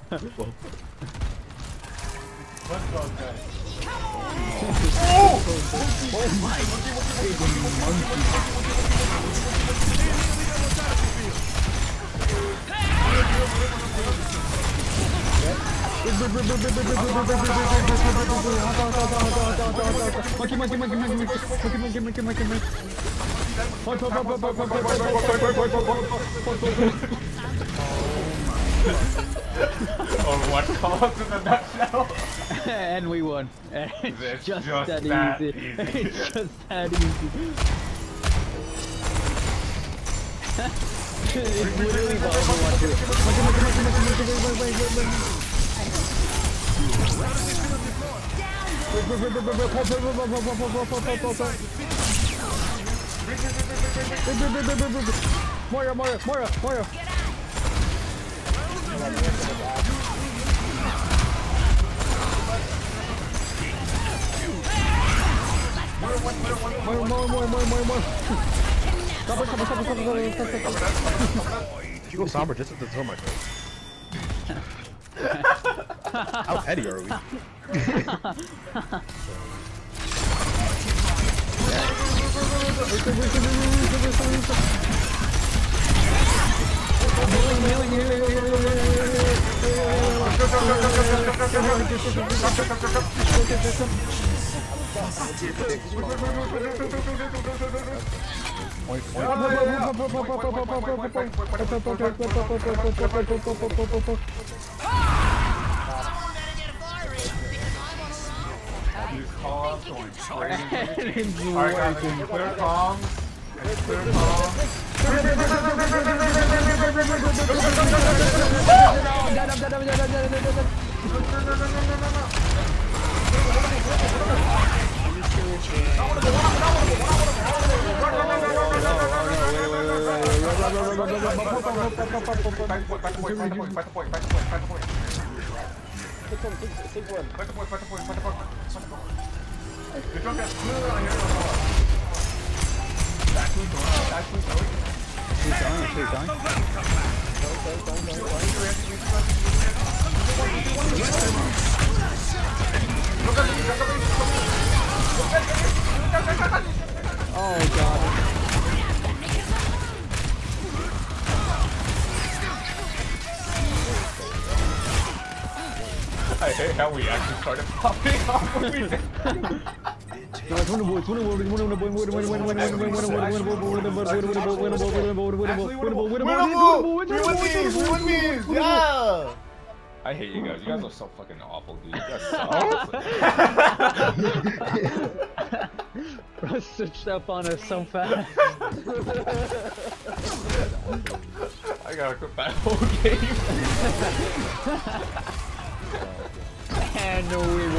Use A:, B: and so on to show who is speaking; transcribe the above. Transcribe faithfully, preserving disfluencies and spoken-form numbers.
A: Let's go, guys.
B: Oh! Oh my! Monkey, monkey, monkey, monkey, monkey, monkey, monkey, monkey, monkey.
A: Overwatch calls in a nutshell.
B: And we won. And it's
A: It's
B: just,
A: just
B: that,
A: that
B: easy.
A: easy.
B: It's just that easy. It's literally the Overwatch. Monkey, monkey, monkey, monkey, monkey, wait, wait, wait, wait, wait. Moira, Moira, Moira, Moira. Moira, Moira, Moira, Moira, Moira, Moira. Stop it, stop it, stop it, stop it, stop it, stop it.
C: You go somber just at the toe, my friend. How petty are we?
A: These calls going crazy. Alright guys, clear comms. Clear comms.
B: Oh god.
A: I hate how we actually started popping off when we did.
B: No, it's winnable, it's winnable, it's winnable, winnable, winnable, winnable, winnable, winnable,
A: Yeah! I hate you guys. You guys are so fucking awful, dude. You guys suck.
B: Bro switched up on us so fast.
A: I gotta quit that whole game.
B: And we